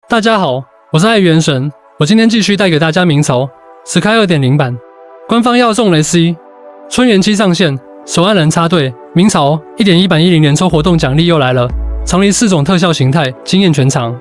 大家好，我是爱元神，我今天继续带给大家明朝 Sky 2.0 版，官方要送雷 C， 春元期上线，手按人插队。明朝 1.1 版10连抽活动奖励又来了，常离4种特效形态，惊艳全场。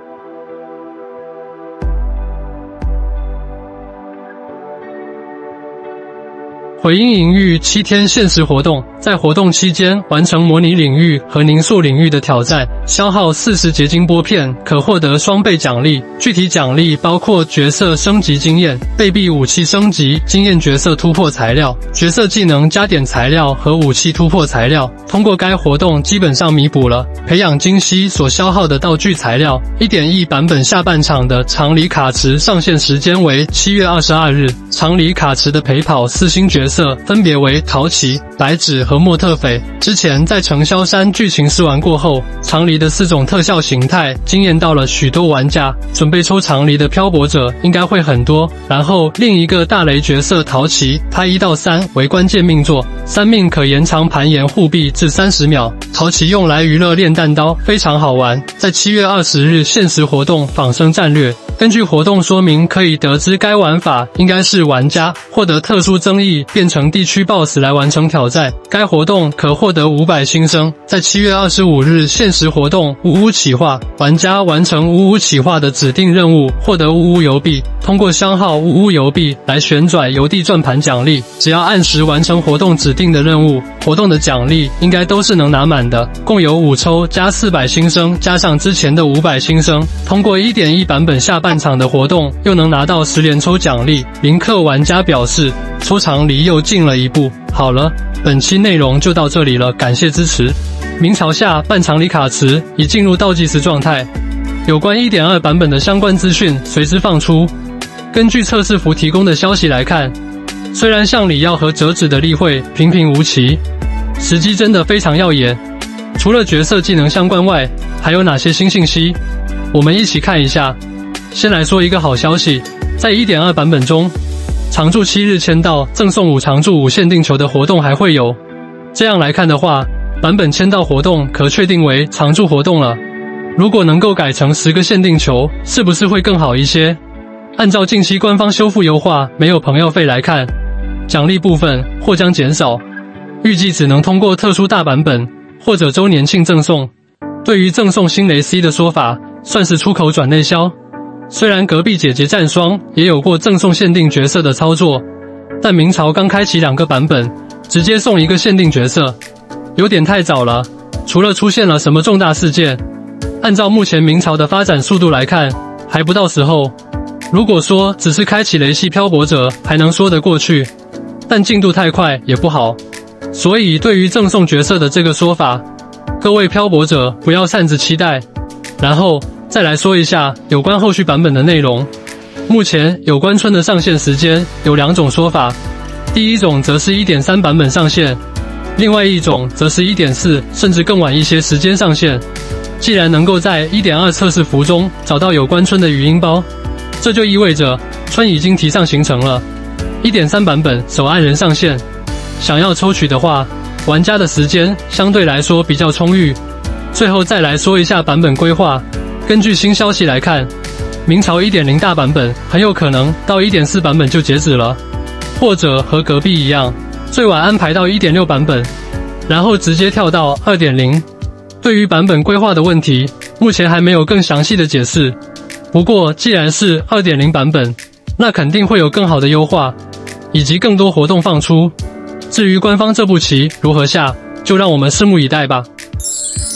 回音银域7天限时活动，在活动期间完成模拟领域和凝塑领域的挑战，消耗40结晶波片，可获得双倍奖励。具体奖励包括角色升级经验、备币武器升级、经验角色突破材料、角色技能加点材料和武器突破材料。通过该活动，基本上弥补了培养精息所消耗的道具材料。1.1 版本下半场的长离卡池上线时间为7月22日，长离卡池的陪跑4星角色分别为陶奇、白芷和莫特斐。之前在承霄山剧情试玩过后，长离的4种特效形态惊艳到了许多玩家，准备抽长离的漂泊者应该会很多。然后另一个大雷角色陶奇，他1到3为关键命座，3命可延长盘岩护臂至30秒。陶奇用来娱乐练弹刀，非常好玩。在7月20日限时活动仿生战略，根据活动说明可以得知该玩法应该是玩家获得特殊增益变成地区 BOSS 来完成挑战。该活动可获得500星生。在7月25日限时活动呜呜企划，玩家完成呜呜企划的指定任务，获得呜呜邮币，通过消耗呜呜邮币来旋转邮递转盘奖励。只要按时完成活动指定的任务，活动的奖励应该都是能拿满的。共有5抽加400星生，加上之前的500星生，通过 1.1 版本下半场的活动又能拿到10连抽奖励。林克玩家表示，抽长离又进了一步。好了，本期内容就到这里了，感谢支持。明朝下半场里卡池已进入倒计时状态，有关 1.2 版本的相关资讯随之放出。根据测试服提供的消息来看，虽然像里耀和折纸的例会平平无奇，时机真的非常耀眼。除了角色技能相关外，还有哪些新信息？我们一起看一下。先来说一个好消息，在 1.2 版本中，常驻7日签到赠送5常驻5限定球的活动还会有。这样来看的话，版本签到活动可确定为常驻活动了。如果能够改成10个限定球，是不是会更好一些？按照近期官方修复优化没有朋友费来看，奖励部分或将减少，预计只能通过特殊大版本或者周年庆赠送。对于赠送新雷 C 的说法，算是出口转内销。虽然隔壁姐姐战双也有过赠送限定角色的操作，但明朝刚开启2个版本，直接送1个限定角色，有点太早了。除了出现了什么重大事件，按照目前明朝的发展速度来看，还不到时候。如果说只是开启雷系漂泊者，还能说得过去，但进度太快也不好。所以对于赠送角色的这个说法，各位漂泊者不要擅自期待。然后再来说一下有关后续版本的内容。目前有关春的上线时间有2种说法，第一种则是 1.3 版本上线，另外一种则是 1.4 甚至更晚一些时间上线。既然能够在 1.2 测试服中找到有关春的语音包，这就意味着春已经提上行程了。1.3 版本手按人上线，想要抽取的话，玩家的时间相对来说比较充裕。最后再来说一下版本规划。根据新消息来看，明朝 1.0 大版本很有可能到 1.4 版本就截止了，或者和隔壁一样，最晚安排到 1.6 版本，然后直接跳到 2.0。对于版本规划的问题，目前还没有更详细的解释。不过既然是 2.0 版本，那肯定会有更好的优化，以及更多活动放出。至于官方这步棋如何下，就让我们拭目以待吧。